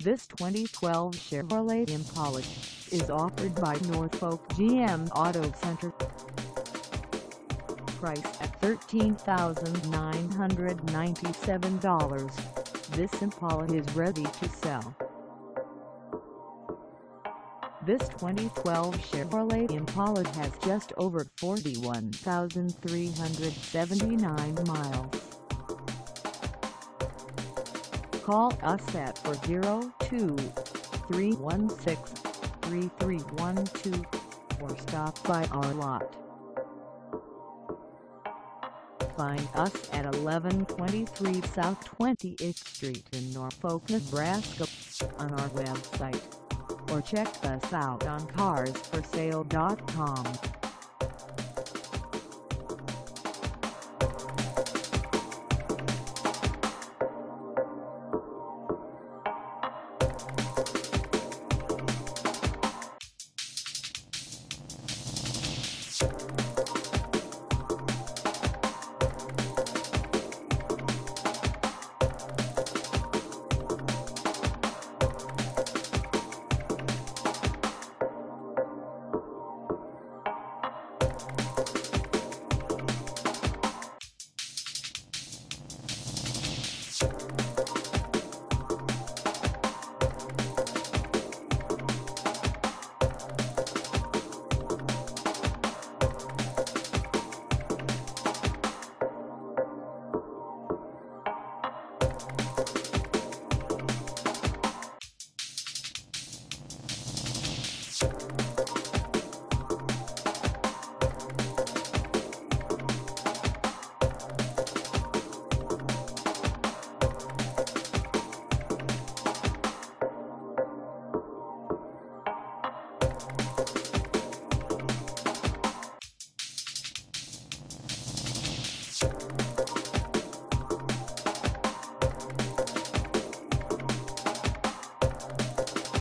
This 2012 Chevrolet Impala is offered by Norfolk GM Auto Center. Priced at $13,997, this Impala is ready to sell. This 2012 Chevrolet Impala has just over 41,379 miles. Call us at 402-316-3312 or stop by our lot. Find us at 1123 South 28th Street in Norfolk, Nebraska on our website, or check us out on carsforsale.com.